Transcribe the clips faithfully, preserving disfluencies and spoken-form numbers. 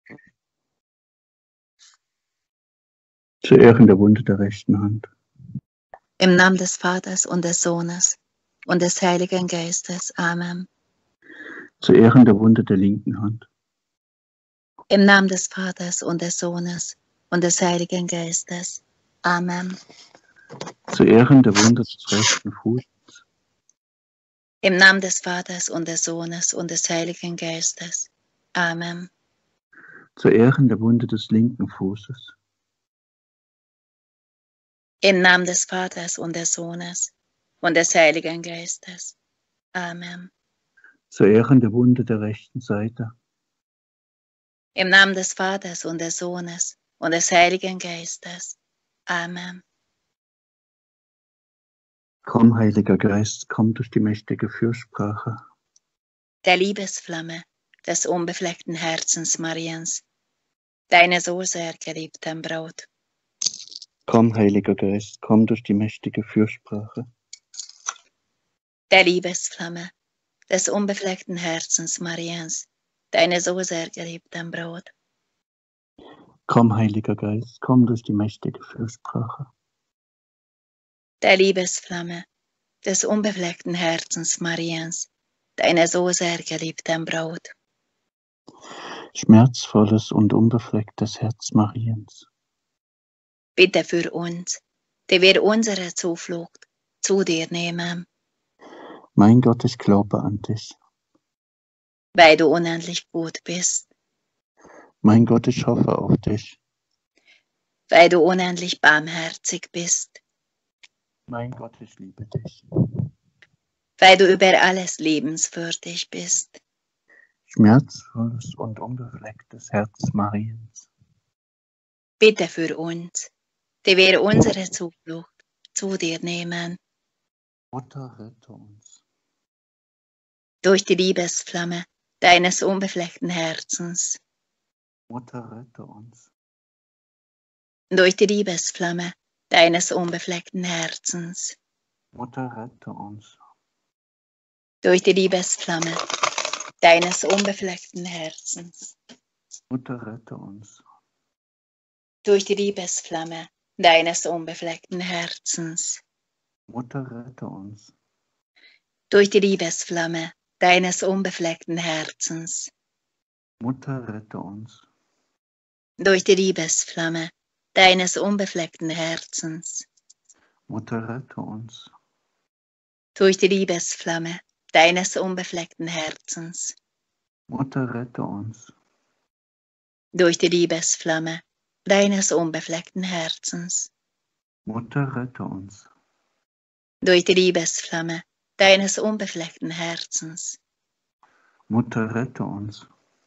Zu Ehren der Wunde der rechten Hand. Im Namen des Vaters und des Sohnes und des Heiligen Geistes. Amen. Zu Ehren der Wunde der linken Hand. Im Namen des Vaters und des Sohnes und des Heiligen Geistes. Amen. Zu Ehren der Wunde des rechten Fußes. Im Namen des Vaters und des Sohnes und des Heiligen Geistes. Amen. Zu Ehren der Wunde des linken Fußes. Im Namen des Vaters und des Sohnes und des Heiligen Geistes. Amen. Zu Ehren der Wunde der rechten Seite. Im Namen des Vaters und des Sohnes und des Heiligen Geistes. Amen. Komm, Heiliger Geist, komm durch die mächtige Fürsprache Der Liebesflamme des unbefleckten Herzens Mariens, deine so sehr geliebten Braut. Komm, Heiliger Geist, komm durch die mächtige Fürsprache Der Liebesflamme des unbefleckten Herzens Mariens, deine so sehr geliebten Braut. Komm, Heiliger Geist, komm durch die mächtige Fürsprache Der Liebesflamme des unbefleckten Herzens Mariens, deine so sehr geliebten Braut. Schmerzvolles und unbeflecktes Herz Mariens. Bitte für uns, die wir unsere Zuflucht zu dir nehmen. Mein Gott, ich glaube an dich. Weil du unendlich gut bist. Mein Gott, ich hoffe auf dich. Weil du unendlich barmherzig bist. Mein Gott, ich liebe dich. Weil du über alles liebenswürdig bist. Schmerzvolles und unbeflecktes Herz Mariens. Bitte für uns, die wir unsere Zuflucht zu dir nehmen. Mutter, rette uns. Durch die Liebesflamme deines unbefleckten Herzens. Mutter, rette uns. Durch die Liebesflamme deines unbefleckten Herzens. Mutter, rette uns. Durch die Liebesflamme deines unbefleckten Herzens. Mutter, rette uns. Durch die Liebesflamme deines unbefleckten Herzens. Mutter, rette uns. Durch die Liebesflamme deines unbefleckten Herzens. Mutter, rette uns. Durch die Liebesflamme deines unbefleckten Herzens. Mutter, rette uns. Durch die Liebesflamme deines unbefleckten Herzens. Mutter, rette uns. Durch die Liebesflamme deines unbefleckten Herzens. Mutter, rette uns. Durch die Liebesflamme deines unbefleckten Herzens. Mutter, rette uns.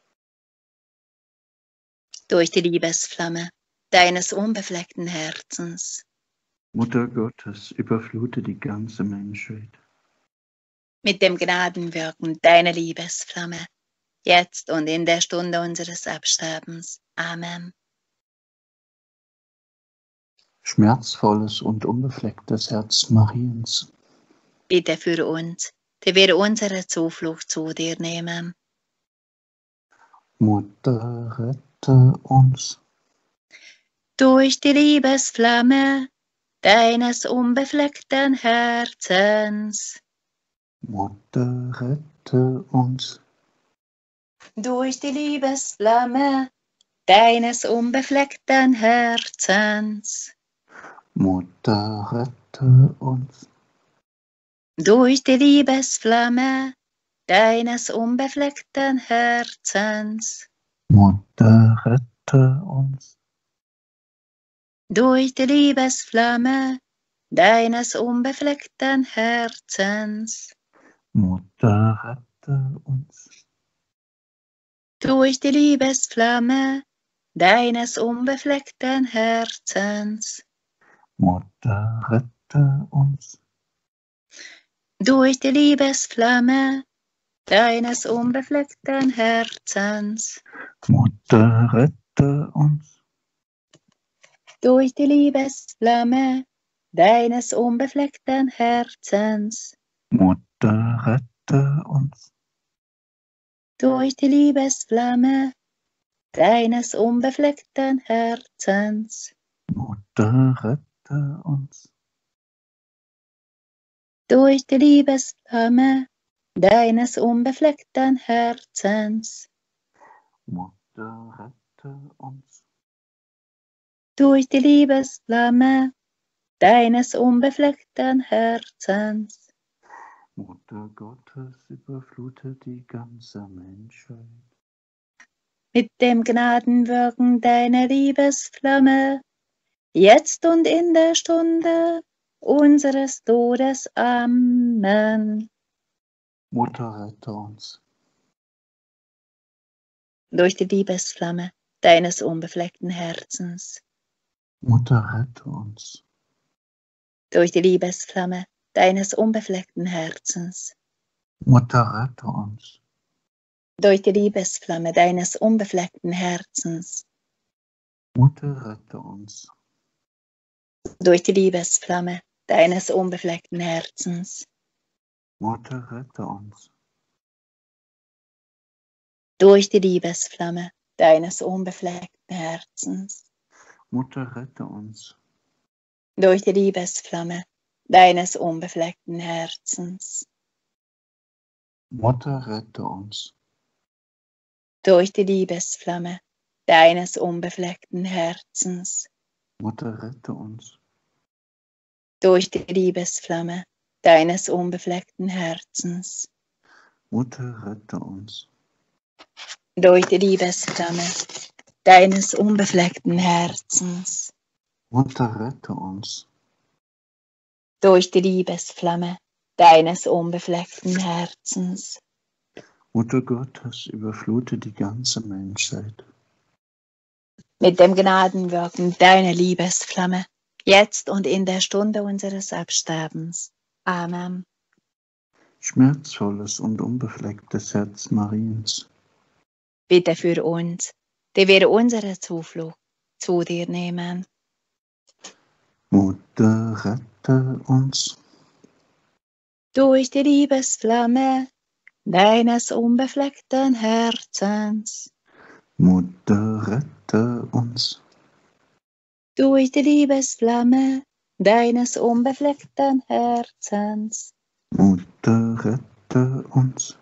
Durch die Liebesflamme deines unbefleckten Herzens. Mutter Gottes, überflute die ganze Menschheit. Mit dem Gnadenwirken deiner Liebesflamme, jetzt und in der Stunde unseres Absterbens. Amen. Schmerzvolles und unbeflecktes Herz Mariens. Bitte für uns, die wir unsere Zuflucht zu dir nehmen. Mutter, rette uns. Durch die Liebesflamme deines unbefleckten Herzens. Mutter, rette uns. Durch die Liebesflamme deines unbefleckten Herzens. Mutter, rette uns. Durch die Liebesflamme deines unbefleckten Herzens. Mutter, rette uns. Durch die Liebesflamme deines unbefleckten Herzens. Mutter, rette uns. Durch die Liebesflamme deines unbefleckten Herzens. Mutter, rette uns. Durch die Liebesflamme deines unbefleckten Herzens. Mutter, rette uns. Durch die Liebesflamme deines unbefleckten Herzens. Mutter, rette uns. Durch die Liebesflamme deines unbefleckten Herzens. Mutter, rette uns. Durch die Liebesflamme deines unbefleckten Herzens. Mutter, rette uns. Durch die Liebesflamme deines unbefleckten Herzens. Mutter Gottes, überflute die ganze Menschheit. Mit dem Gnadenwirken deiner Liebesflamme, jetzt und in der Stunde unseres Todes. Amen. Mutter, rette uns. Durch die Liebesflamme deines unbefleckten Herzens. Mutter, rette uns. Durch die Liebesflamme deines unbefleckten Herzens. Mutter, rette uns. Durch die Liebesflamme deines unbefleckten Herzens. Mutter, rette uns. Durch die Liebesflamme deines unbefleckten Herzens. Mutter, rette uns. Durch die Liebesflamme deines unbefleckten Herzens. Mutter, rette uns. Durch die Liebesflamme deines unbefleckten Herzens. Mutter, rette uns. Durch die Liebesflamme deines unbefleckten Herzens. Mutter, rette uns. Durch die Liebesflamme deines unbefleckten Herzens. Mutter, rette uns. Durch die Liebesflamme deines unbefleckten Herzens. Mutter, rette uns. Durch die Liebesflamme deines unbefleckten Herzens. Mutter Gottes, überflute die ganze Menschheit. Mit dem Gnadenwirken deiner Liebesflamme, jetzt und in der Stunde unseres Absterbens. Amen. Schmerzvolles und unbeflecktes Herz Mariens. Bitte für uns, die wir unsere Zuflucht zu dir nehmen. Mutter, rette uns. Durch die Liebesflamme deines unbefleckten Herzens. Mutter, rette uns. Durch die Liebesflamme deines unbefleckten Herzens. Mutter, rette uns.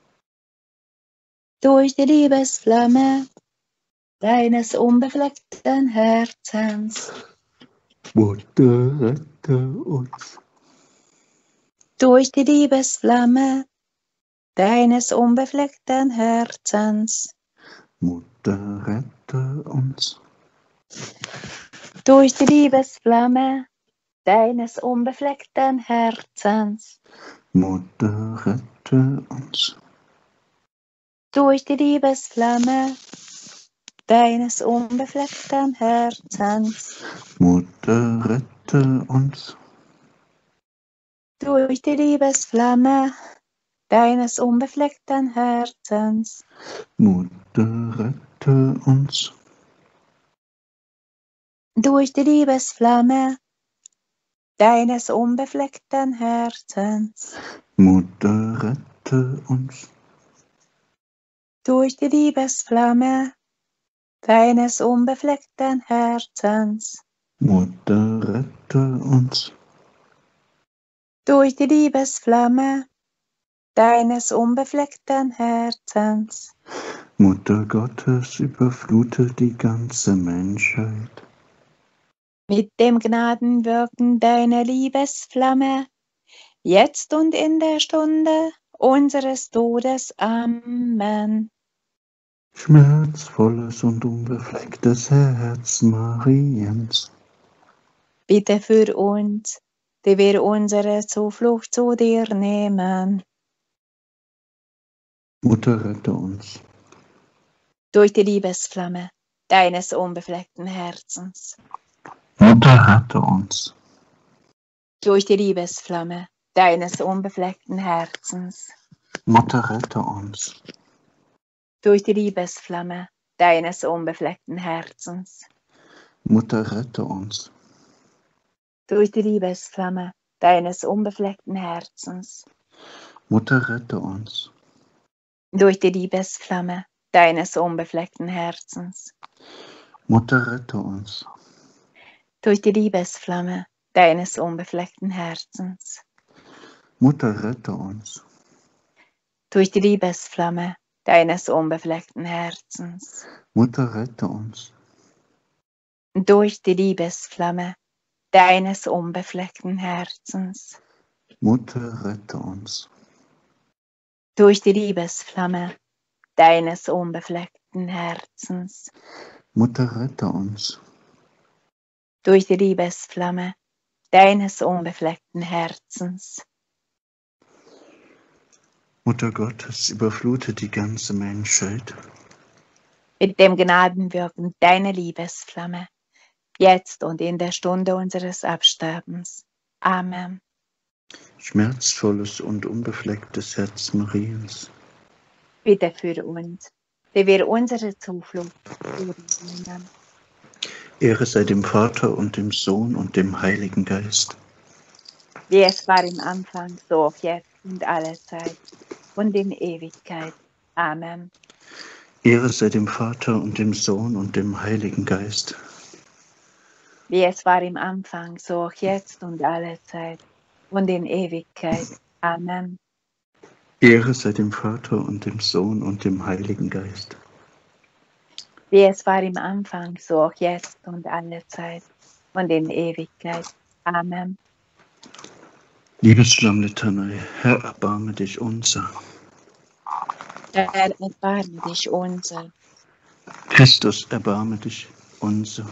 Durch die Liebesflamme deines unbefleckten Herzens. Mutter, rette uns. Durch die Liebesflamme deines unbefleckten Herzens. Mutter, rette uns. Durch die Liebesflamme deines unbefleckten Herzens. Mutter, rette uns. Durch die Liebesflamme deines unbefleckten Herzens. Mutter, rette uns. Durch die Liebesflamme deines unbefleckten Herzens. Mutter, rette uns. Durch die Liebesflamme deines unbefleckten Herzens. Mutter, rette uns. Durch die Liebesflamme deines unbefleckten Herzens. Mutter, rette uns. Durch die Liebesflamme deines unbefleckten Herzens. Mutter Gottes, überflute die ganze Menschheit. Mit dem Gnadenwirken deiner Liebesflamme, jetzt und in der Stunde unseres Todes. Amen. Schmerzvolles und unbeflecktes Herz Mariens. Bitte für uns, die wir unsere Zuflucht zu dir nehmen. Mutter, rette uns. Durch die Liebesflamme deines unbefleckten Herzens. Mutter, rette uns. Durch die Liebesflamme deines unbefleckten Herzens. Mutter, rette uns. Durch die Liebesflamme deines unbefleckten Herzens. Mutter, rette uns. Durch die Liebesflamme deines unbefleckten Herzens. Mutter, rette uns. Durch die Liebesflamme deines unbefleckten Herzens. Mutter, rette uns. Durch die Liebesflamme deines unbefleckten Herzens. Mutter, rette uns. Durch die Liebesflamme deines unbefleckten Herzens. Mutter, rette uns. Durch die Liebesflamme deines unbefleckten Herzens. Mutter, rette uns. Durch die Liebesflamme deines unbefleckten Herzens. Mutter, rette uns. Durch die Liebesflamme deines unbefleckten Herzens. Mutter Gottes, überflute die ganze Menschheit Mit dem Gnadenwirken deiner Liebesflamme, jetzt und in der Stunde unseres Absterbens. Amen. Schmerzvolles und unbeflecktes Herz Mariens, Bitte für uns, die wir unsere Zuflucht nehmen. Ehre sei dem Vater und dem Sohn und dem Heiligen Geist. Wie es war im Anfang, so auch jetzt und alle Zeit und in Ewigkeit. Amen. Ehre sei dem Vater und dem Sohn und dem Heiligen Geist. Wie es war im Anfang, so auch jetzt und alle Zeit und in Ewigkeit. Amen. Ehre sei dem Vater und dem Sohn und dem Heiligen Geist. Wie es war im Anfang, so auch jetzt und alle Zeit und in Ewigkeit. Amen. Liebesflammlitanei, Herr, erbarme dich unser. Herr, erbarme dich unser. Christus, erbarme dich unser.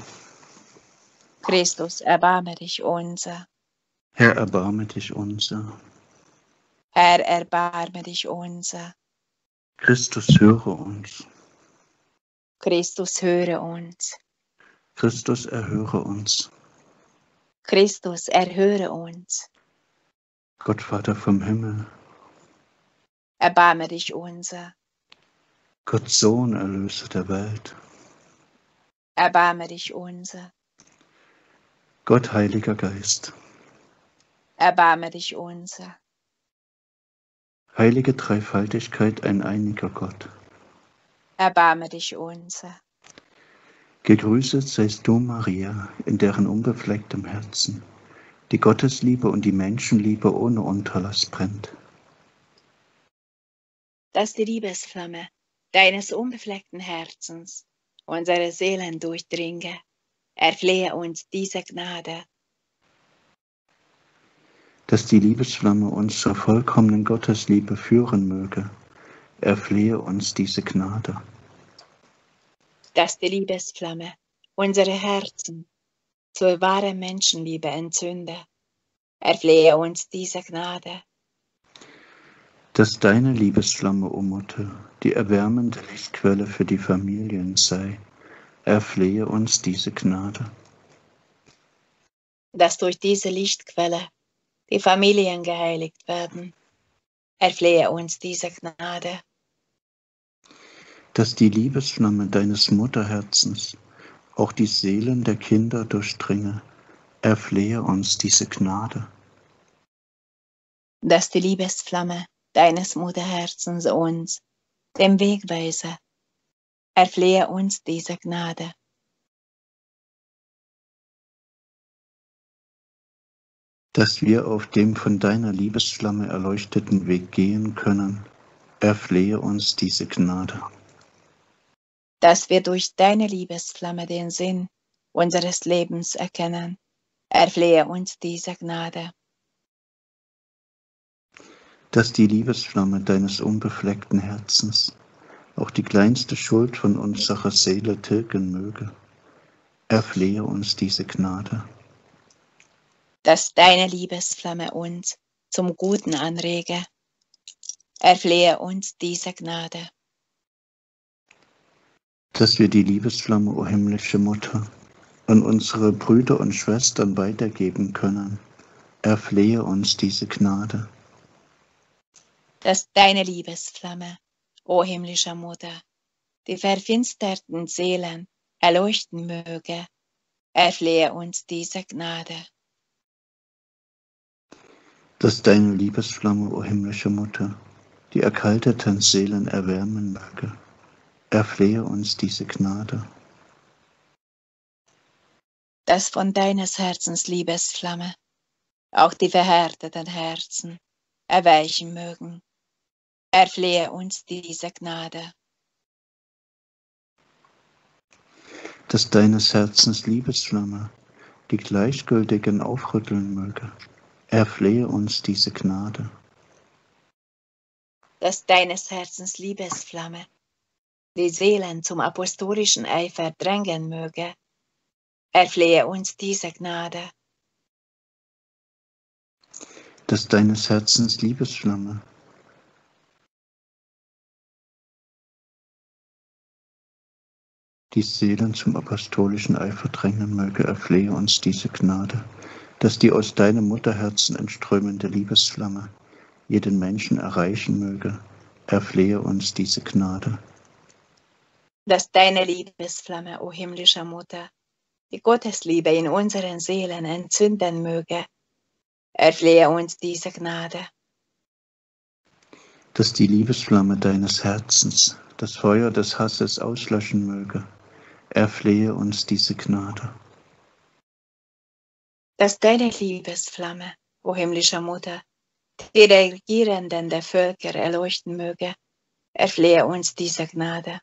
Christus, erbarme dich unser. Herr, erbarme dich unser. Herr, erbarme dich unser. Christus, höre uns. Christus, höre uns. Christus, erhöre uns. Christus, erhöre uns. Gott, Vater vom Himmel. Erbarme dich unser. Gott, Sohn, Erlöser der Welt. Erbarme dich unser. Gott, Heiliger Geist. Erbarme dich unser. Heilige Dreifaltigkeit, ein einiger Gott. Erbarme dich unser. Gegrüßet seist du, Maria, in deren unbeflecktem Herzen die Gottesliebe und die Menschenliebe ohne Unterlass brennt. Dass die Liebesflamme deines unbefleckten Herzens unsere Seelen durchdringe, erflehe uns diese Gnade. Dass die Liebesflamme uns zur vollkommenen Gottesliebe führen möge, erflehe uns diese Gnade. Dass die Liebesflamme unsere Herzen zur wahren Menschenliebe entzünde, erflehe uns diese Gnade. Dass deine Liebesflamme, o Mutter, die erwärmende Lichtquelle für die Familien sei, erflehe uns diese Gnade. Dass durch diese Lichtquelle die Familien geheiligt werden, erflehe uns diese Gnade. Dass die Liebesflamme deines Mutterherzens auch die Seelen der Kinder durchdringe, erflehe uns diese Gnade. Dass die Liebesflamme deines Mutterherzens uns, dem Weg weise, erflehe uns diese Gnade. Dass wir auf dem von deiner Liebesflamme erleuchteten Weg gehen können, erflehe uns diese Gnade. Dass wir durch deine Liebesflamme den Sinn unseres Lebens erkennen, erflehe uns diese Gnade. Dass die Liebesflamme deines unbefleckten Herzens auch die kleinste Schuld von unserer Seele tilgen möge, erflehe uns diese Gnade. Dass deine Liebesflamme uns zum Guten anrege, erflehe uns diese Gnade. Dass wir die Liebesflamme, o himmlische Mutter, an unsere Brüder und Schwestern weitergeben können, erflehe uns diese Gnade. Dass deine Liebesflamme, o himmlischer Mutter, die verfinsterten Seelen erleuchten möge, erflehe uns diese Gnade. Dass deine Liebesflamme, o himmlische Mutter, die erkalteten Seelen erwärmen möge, erflehe uns diese Gnade. Dass von deines Herzens Liebesflamme auch die verhärteten Herzen erweichen mögen, erflehe uns diese Gnade. Dass deines Herzens Liebesflamme die Gleichgültigen aufrütteln möge, erflehe uns diese Gnade. Dass deines Herzens Liebesflamme die Seelen zum apostolischen Eifer drängen möge, erflehe uns diese Gnade. Dass deines Herzens Liebesflamme die Seelen zum apostolischen Eifer drängen möge, erflehe uns diese Gnade. Dass die aus deinem Mutterherzen entströmende Liebesflamme jeden Menschen erreichen möge, erflehe uns diese Gnade. Dass deine Liebesflamme, o himmlischer Mutter, die Gottesliebe in unseren Seelen entzünden möge, erflehe uns diese Gnade. Dass die Liebesflamme deines Herzens das Feuer des Hasses auslöschen möge, erflehe uns diese Gnade. Dass deine Liebesflamme, o himmlischer Mutter, die Regierenden der Völker erleuchten möge, erflehe uns diese Gnade.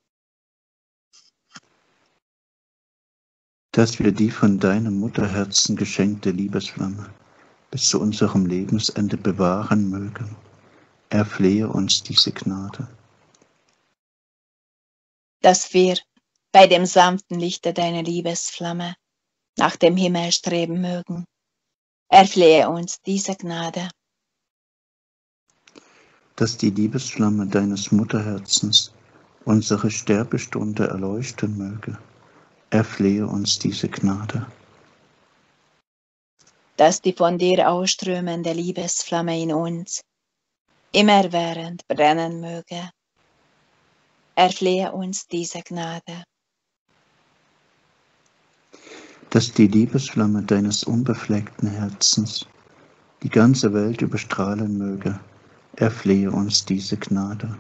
Dass wir die von deinem Mutterherzen geschenkte Liebesflamme bis zu unserem Lebensende bewahren mögen, erflehe uns diese Gnade. Dass wir bei dem sanften Lichte deiner Liebesflamme nach dem Himmel streben mögen, erflehe uns diese Gnade. Dass die Liebesflamme deines Mutterherzens unsere Sterbestunde erleuchten möge, erflehe uns diese Gnade. Dass die von dir ausströmende Liebesflamme in uns immerwährend brennen möge, erflehe uns diese Gnade. Dass die Liebesflamme deines unbefleckten Herzens die ganze Welt überstrahlen möge, erflehe uns diese Gnade.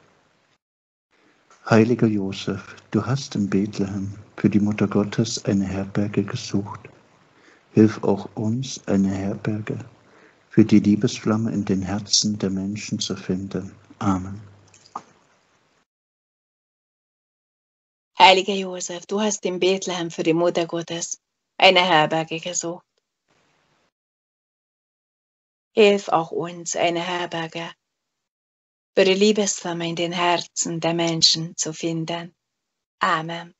Heiliger Josef, du hast in Bethlehem für die Mutter Gottes eine Herberge gesucht. Hilf auch uns, eine Herberge für die Liebesflamme in den Herzen der Menschen zu finden. Amen. Heiliger Josef, du hast in Bethlehem für die Mutter Gottes eine Herberge gesucht. Hilf auch uns, eine Herberge für die Liebesflamme in den Herzen der Menschen zu finden. Amen.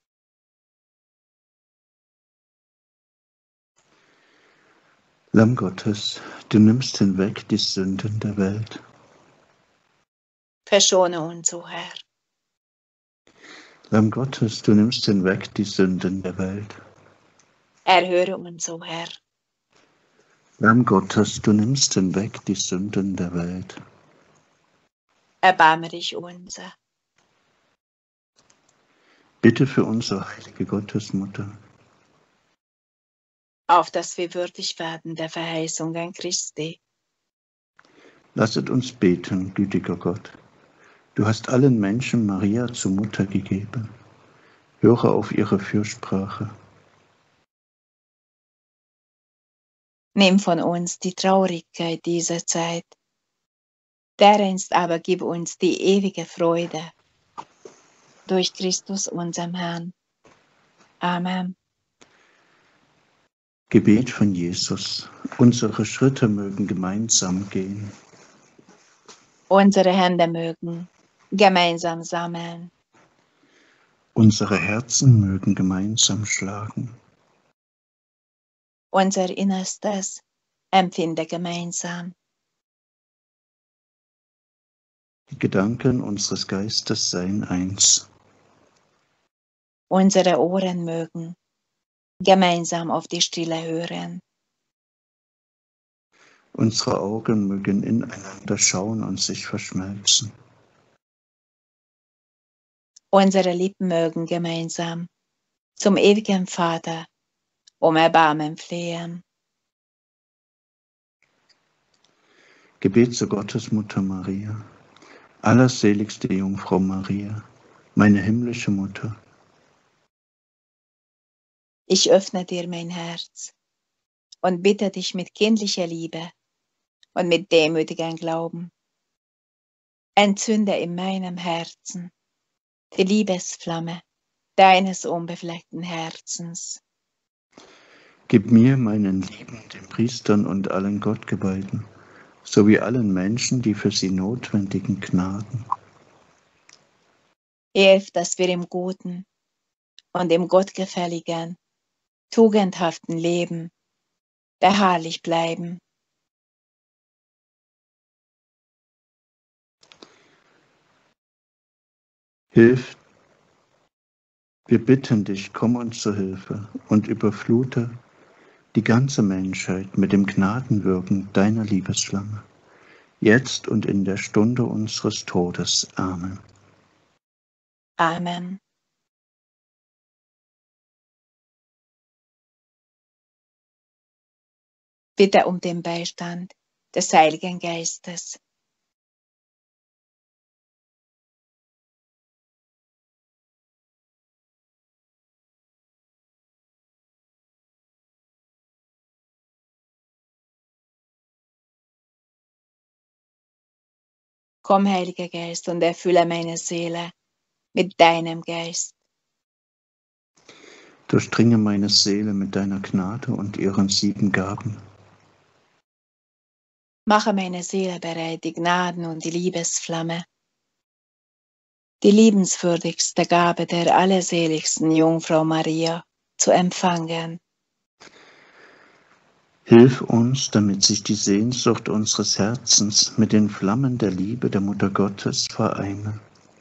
Lamm Gottes, du nimmst hinweg die Sünden der Welt. Verschone uns, o Herr. Lamm Gottes, du nimmst hinweg die Sünden der Welt. Erhöre uns, o Herr. Lamm Gottes, du nimmst hinweg die Sünden der Welt. Erbarme dich unser. Bitte für unsere heilige Gottesmutter, auf dass wir würdig werden der Verheißungen Christi. Lasset uns beten, gütiger Gott. Du hast allen Menschen Maria zur Mutter gegeben. Höre auf ihre Fürsprache. Nimm von uns die Traurigkeit dieser Zeit. Dereinst aber gib uns die ewige Freude. Durch Christus unserem Herrn. Amen. Gebet von Jesus. Unsere Schritte mögen gemeinsam gehen. Unsere Hände mögen gemeinsam sammeln. Unsere Herzen mögen gemeinsam schlagen. Unser Innerstes empfinde gemeinsam. Die Gedanken unseres Geistes seien eins. Unsere Ohren mögen gemeinsam auf die Stille hören. Unsere Augen mögen ineinander schauen und sich verschmelzen. Unsere Lippen mögen gemeinsam zum ewigen Vater um Erbarmen flehen. Gebet zur Gottesmutter Maria, allerseligste Jungfrau Maria, meine himmlische Mutter, ich öffne dir mein Herz und bitte dich mit kindlicher Liebe und mit demütigem Glauben. Entzünde in meinem Herzen die Liebesflamme deines unbefleckten Herzens. gib mir, meinen Lieben, den Priestern und allen Gottgeweihten, sowie allen Menschen die für sie notwendigen Gnaden. Hilf, dass wir im guten und im gottgefälligen, tugendhaften Leben beharrlich bleiben. Hilf, wir bitten dich, komm uns zur Hilfe und überflute die ganze Menschheit mit dem Gnadenwirken deiner Liebesflamme, jetzt und in der Stunde unseres Todes. Amen. Amen. Bitte um den Beistand des Heiligen Geistes. Komm, Heiliger Geist, und erfülle meine Seele mit deinem Geist. Durchdringe meine Seele mit deiner Gnade und ihren sieben Gaben. Mache meine Seele bereit, die Gnaden und die Liebesflamme, die liebenswürdigste Gabe der allerseligsten Jungfrau Maria, zu empfangen. Hilf uns, damit sich die Sehnsucht unseres Herzens mit den Flammen der Liebe der Mutter Gottes vereine.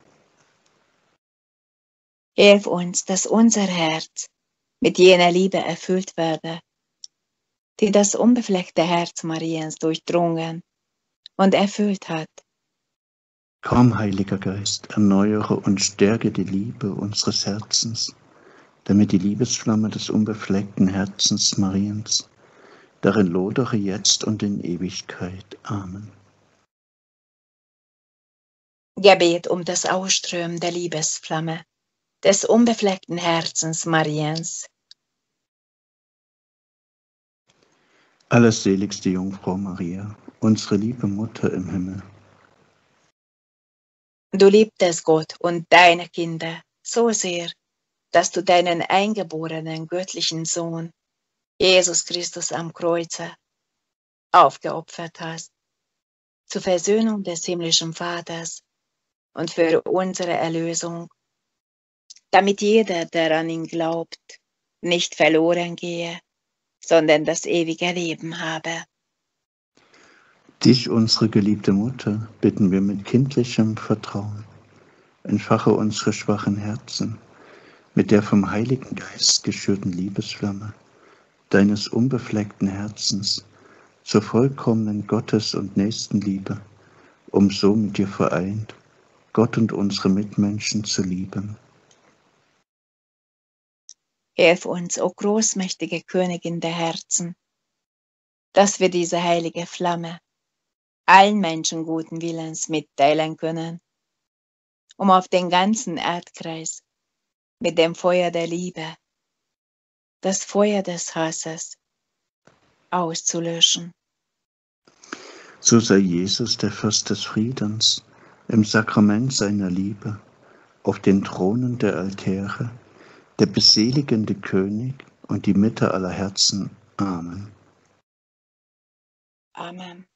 Hilf uns, dass unser Herz mit jener Liebe erfüllt werde, die das unbefleckte Herz Mariens durchdrungen und erfüllt hat. Komm, Heiliger Geist, erneuere und stärke die Liebe unseres Herzens, damit die Liebesflamme des unbefleckten Herzens Mariens darin lodere jetzt und in Ewigkeit. Amen. Gebet um das Ausströmen der Liebesflamme des unbefleckten Herzens Mariens. Allerseligste Jungfrau Maria, unsere liebe Mutter im Himmel. Du liebtest Gott und deine Kinder so sehr, dass du deinen eingeborenen göttlichen Sohn, Jesus Christus am Kreuze, aufgeopfert hast, zur Versöhnung des himmlischen Vaters und für unsere Erlösung, damit jeder, der an ihn glaubt, nicht verloren gehe, sondern das ewige Leben habe. Dich, unsere geliebte Mutter, bitten wir mit kindlichem Vertrauen. Entfache unsere schwachen Herzen mit der vom Heiligen Geist geschürten Liebesflamme deines unbefleckten Herzens zur vollkommenen Gottes- und Nächstenliebe, um so mit dir vereint Gott und unsere Mitmenschen zu lieben. Hilf uns, o großmächtige Königin der Herzen, dass wir diese heilige Flamme allen Menschen guten Willens mitteilen können, um auf den ganzen Erdkreis mit dem Feuer der Liebe das Feuer des Hasses auszulöschen. So sei Jesus, der Fürst des Friedens, im Sakrament seiner Liebe, auf den Thronen der Altäre, der beseligende König und die Mitte aller Herzen. Amen. Amen.